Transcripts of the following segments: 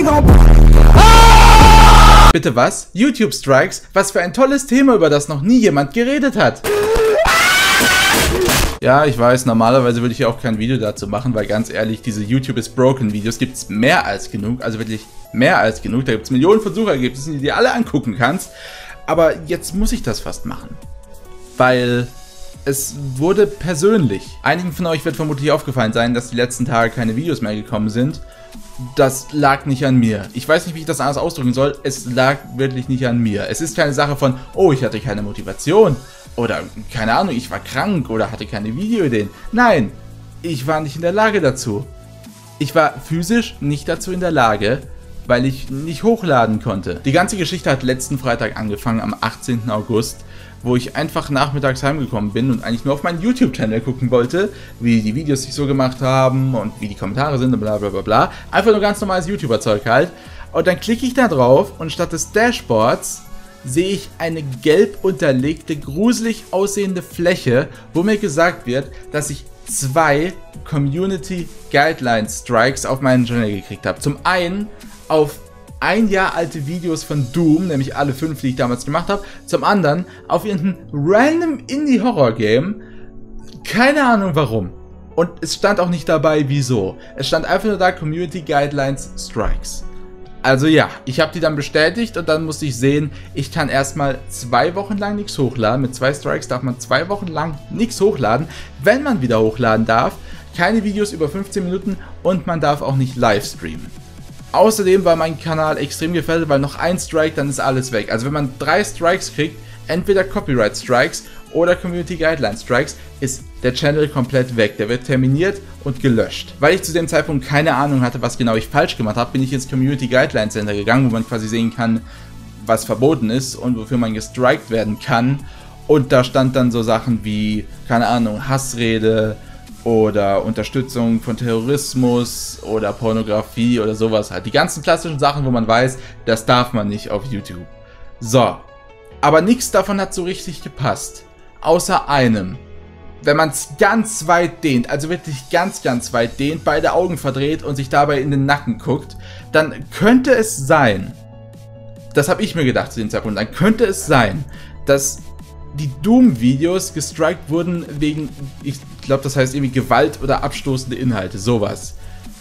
Bitte was? YouTube-Strikes? Was für ein tolles Thema, über das noch nie jemand geredet hat. Ja, ich weiß, normalerweise würde ich ja auch kein Video dazu machen, weil ganz ehrlich, diese YouTube is broken Videos gibt es mehr als genug, also wirklich mehr als genug. Da gibt es Millionen von Suchergebnissen, die du dir alle angucken kannst. Aber jetzt muss ich das fast machen, weil es wurde persönlich. Einigen von euch wird vermutlich aufgefallen sein, dass die letzten Tage keine Videos mehr gekommen sind. Das lag nicht an mir. Ich weiß nicht, wie ich das anders ausdrücken soll. Es lag wirklich nicht an mir. Es ist keine Sache von, oh, ich hatte keine Motivation oder keine Ahnung, ich war krank oder hatte keine Videoideen. Nein, ich war nicht in der Lage dazu. Ich war physisch nicht dazu in der Lage, weil ich nicht hochladen konnte. Die ganze Geschichte hat letzten Freitag angefangen, am 18. August, wo ich einfach nachmittags heimgekommen bin und eigentlich nur auf meinen YouTube-Channel gucken wollte, wie die Videos sich so gemacht haben und wie die Kommentare sind und bla bla bla bla. Einfach nur ganz normales YouTuber-Zeug halt. Und dann klicke ich da drauf und statt des Dashboards sehe ich eine gelb unterlegte, gruselig aussehende Fläche, wo mir gesagt wird, dass ich 2 Community Guideline Strikes auf meinen Channel gekriegt habe. Zum einen auf 1 Jahr alte Videos von Doom, nämlich alle 5, die ich damals gemacht habe. Zum anderen auf irgendein random Indie-Horror-Game. Keine Ahnung warum. Und es stand auch nicht dabei, wieso. Es stand einfach nur da, Community Guidelines Strikes. Also ja, ich habe die dann bestätigt und dann musste ich sehen, ich kann erstmal 2 Wochen lang nichts hochladen. Mit 2 Strikes darf man 2 Wochen lang nichts hochladen. Wenn man wieder hochladen darf, keine Videos über 15 Minuten und man darf auch nicht live streamen. Außerdem war mein Kanal extrem gefährdet, weil noch ein Strike, dann ist alles weg. Also wenn man 3 Strikes kriegt, entweder Copyright Strikes oder Community Guideline Strikes, ist der Channel komplett weg. Der wird terminiert und gelöscht. Weil ich zu dem Zeitpunkt keine Ahnung hatte, was genau ich falsch gemacht habe, bin ich ins Community Guideline Center gegangen, wo man quasi sehen kann, was verboten ist und wofür man gestrikt werden kann. Und da stand dann so Sachen wie, keine Ahnung, Hassrede oder Unterstützung von Terrorismus oder Pornografie oder sowas halt. Die ganzen klassischen Sachen, wo man weiß, das darf man nicht auf YouTube. So, aber nichts davon hat so richtig gepasst. Außer einem. Wenn man es ganz weit dehnt, also wirklich ganz, ganz weit dehnt, beide Augen verdreht und sich dabei in den Nacken guckt, dann könnte es sein, das habe ich mir gedacht zu dem Zeitpunkt, dann könnte es sein, dass die Doom-Videos gestrikt wurden wegen, ich glaube, das heißt irgendwie Gewalt oder abstoßende Inhalte, sowas.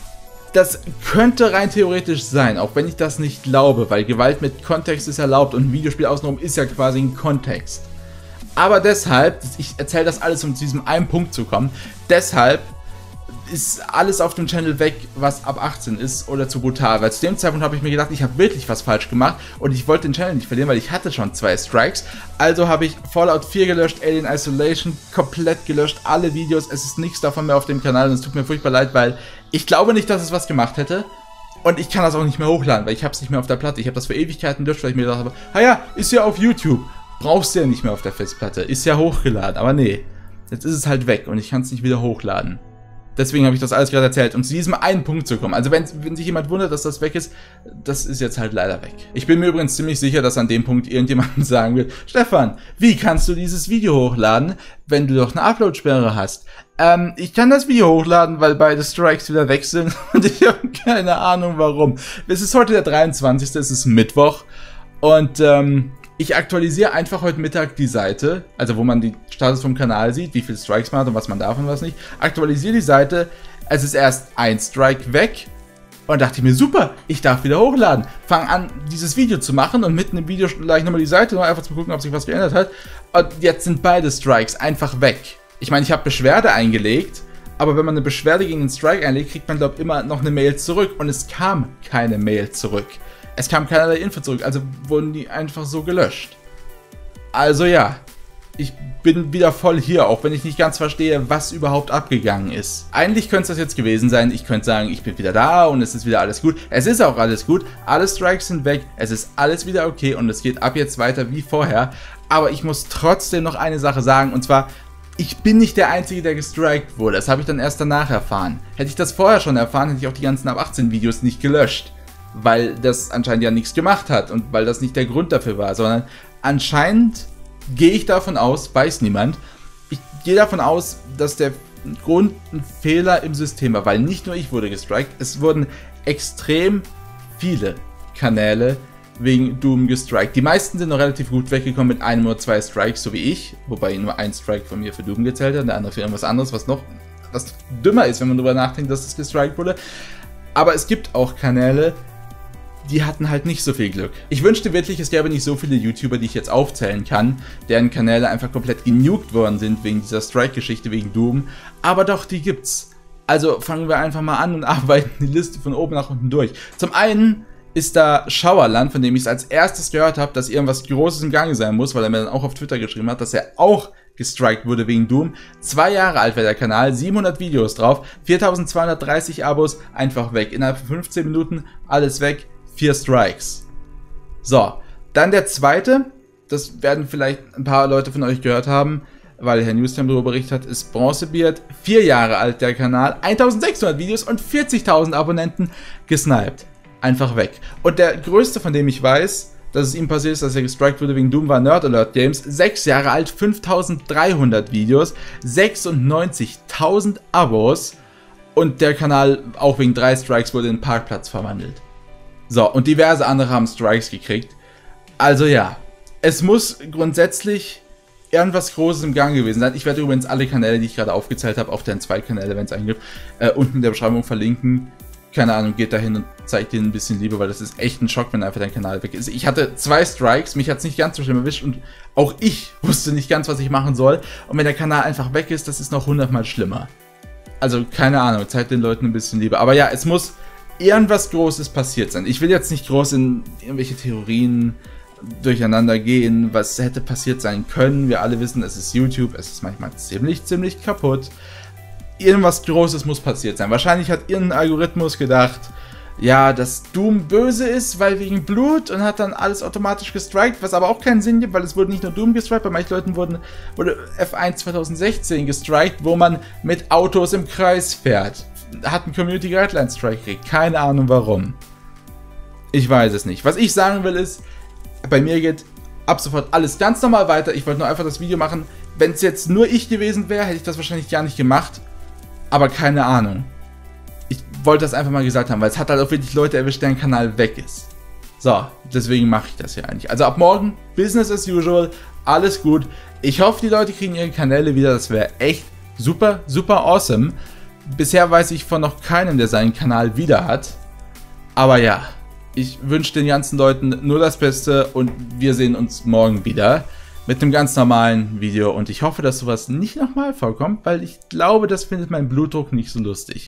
Das könnte rein theoretisch sein, auch wenn ich das nicht glaube, weil Gewalt mit Kontext ist erlaubt und ein Videospiel außenrum ist ja quasi ein Kontext. Aber deshalb, ich erzähle das alles, um zu diesem einen Punkt zu kommen, deshalb ist alles auf dem Channel weg, was ab 18 ist oder zu brutal, weil zu dem Zeitpunkt habe ich mir gedacht, ich habe wirklich was falsch gemacht und ich wollte den Channel nicht verlieren, weil ich hatte schon 2 Strikes, also habe ich Fallout 4 gelöscht, Alien Isolation komplett gelöscht, alle Videos, es ist nichts davon mehr auf dem Kanal und es tut mir furchtbar leid, weil ich glaube nicht, dass es was gemacht hätte und ich kann das auch nicht mehr hochladen, weil ich habe es nicht mehr auf der Platte, ich habe das für Ewigkeiten gelöscht, weil ich mir gedacht habe, naja, ist ja auf YouTube, brauchst du ja nicht mehr auf der Festplatte, ist ja hochgeladen, aber nee, jetzt ist es halt weg und ich kann es nicht wieder hochladen. Deswegen habe ich das alles gerade erzählt, um zu diesem einen Punkt zu kommen. Also wenn sich jemand wundert, dass das weg ist, das ist jetzt halt leider weg. Ich bin mir übrigens ziemlich sicher, dass an dem Punkt irgendjemand sagen wird, Stefan, wie kannst du dieses Video hochladen, wenn du doch eine Upload-Sperre hast? Ich kann das Video hochladen, weil beide Strikes wieder weg sind und ich habe keine Ahnung warum. Es ist heute der 23., es ist Mittwoch und ich aktualisiere einfach heute Mittag die Seite, also wo man die Status vom Kanal sieht, wie viele Strikes man hat und was man darf und was nicht. Aktualisiere die Seite, es ist erst ein Strike weg und dachte ich mir, super, ich darf wieder hochladen. Fang an, dieses Video zu machen und mitten im Video gleich nochmal die Seite, nur einfach zu gucken, ob sich was geändert hat. Und jetzt sind beide Strikes einfach weg. Ich meine, ich habe Beschwerde eingelegt, aber wenn man eine Beschwerde gegen einen Strike einlegt, kriegt man, glaube ich, immer noch eine Mail zurück und es kam keine Mail zurück. Es kam keinerlei Info zurück, also wurden die einfach so gelöscht. Also ja, ich bin wieder voll hier, auch wenn ich nicht ganz verstehe, was überhaupt abgegangen ist. Eigentlich könnte es das jetzt gewesen sein, ich könnte sagen, ich bin wieder da und es ist wieder alles gut. Es ist auch alles gut, alle Strikes sind weg, es ist alles wieder okay und es geht ab jetzt weiter wie vorher. Aber ich muss trotzdem noch eine Sache sagen, und zwar, ich bin nicht der Einzige, der gestrikt wurde. Das habe ich dann erst danach erfahren. Hätte ich das vorher schon erfahren, hätte ich auch die ganzen ab 18 Videos nicht gelöscht. Weil das anscheinend ja nichts gemacht hat und weil das nicht der Grund dafür war, sondern anscheinend gehe ich davon aus, weiß niemand, ich gehe davon aus, dass der Grund ein Fehler im System war, weil nicht nur ich wurde gestrikt, es wurden extrem viele Kanäle wegen Doom gestrikt. Die meisten sind noch relativ gut weggekommen mit 1 oder 2 Strikes, so wie ich, wobei nur ein Strike von mir für Doom gezählt hat und der andere für irgendwas anderes, was dümmer ist, wenn man darüber nachdenkt, dass es gestrikt wurde. Aber es gibt auch Kanäle, die hatten halt nicht so viel Glück. Ich wünschte wirklich, es gäbe nicht so viele YouTuber, die ich jetzt aufzählen kann, deren Kanäle einfach komplett genugt worden sind wegen dieser Strike-Geschichte, wegen Doom. Aber doch, die gibt's. Also fangen wir einfach mal an und arbeiten die Liste von oben nach unten durch. Zum einen ist da Schauerland, von dem ich es als erstes gehört habe, dass irgendwas Großes im Gange sein muss, weil er mir dann auch auf Twitter geschrieben hat, dass er auch gestrikt wurde wegen Doom. 2 Jahre alt wäre der Kanal, 700 Videos drauf, 4230 Abos, einfach weg. Innerhalb von 15 Minuten alles weg, 4 Strikes. So, dann der zweite, das werden vielleicht ein paar Leute von euch gehört haben, weil Herr Newstime darüber berichtet hat, ist Bronzebeard, 4 Jahre alt der Kanal, 1600 Videos und 40.000 Abonnenten, gesniped. Einfach weg. Und der größte, von dem ich weiß, dass es ihm passiert ist, dass er gestrikt wurde wegen Doom, war Nerd Alert Games, 6 Jahre alt, 5300 Videos, 96.000 Abos und der Kanal auch wegen 3 Strikes wurde in einen Parkplatz verwandelt. So, und diverse andere haben Strikes gekriegt. Also ja, es muss grundsätzlich irgendwas Großes im Gang gewesen sein. Ich werde übrigens alle Kanäle, die ich gerade aufgezählt habe, auch deren 2 Kanäle, wenn es eingibt, unten in der Beschreibung verlinken. Keine Ahnung, geht dahin und zeigt denen ein bisschen Liebe, weil das ist echt ein Schock, wenn einfach dein Kanal weg ist. Ich hatte 2 Strikes, mich hat es nicht ganz so schlimm erwischt und auch ich wusste nicht ganz, was ich machen soll. Und wenn der Kanal einfach weg ist, das ist noch 100-mal schlimmer. Also, keine Ahnung, zeigt den Leuten ein bisschen Liebe. Aber ja, es muss irgendwas Großes passiert sein. Ich will jetzt nicht groß in irgendwelche Theorien durcheinander gehen, was hätte passiert sein können. Wir alle wissen, es ist YouTube, es ist manchmal ziemlich kaputt. Irgendwas Großes muss passiert sein. Wahrscheinlich hat irgendein Algorithmus gedacht, ja, dass Doom böse ist, weil wegen Blut und hat dann alles automatisch gestrikt, was aber auch keinen Sinn gibt, weil es wurde nicht nur Doom gestrikt, bei manchen Leuten wurde F1 2016 gestrikt, wo man mit Autos im Kreis fährt. Hat ein Community Guideline Strike gekriegt. Keine Ahnung warum. Ich weiß es nicht. Was ich sagen will ist, bei mir geht ab sofort alles ganz normal weiter. Ich wollte nur einfach das Video machen. Wenn es jetzt nur ich gewesen wäre, hätte ich das wahrscheinlich gar nicht gemacht. Aber keine Ahnung. Ich wollte das einfach mal gesagt haben, weil es hat halt auch wirklich Leute erwischt, deren Kanal weg ist. So, deswegen mache ich das hier eigentlich. Also ab morgen, Business as usual, alles gut. Ich hoffe, die Leute kriegen ihre Kanäle wieder. Das wäre echt super awesome. Bisher weiß ich von noch keinem, der seinen Kanal wieder hat. Aber ja, ich wünsche den ganzen Leuten nur das Beste und wir sehen uns morgen wieder mit einem ganz normalen Video. Und ich hoffe, dass sowas nicht nochmal vorkommt, weil ich glaube, das findet mein Blutdruck nicht so lustig.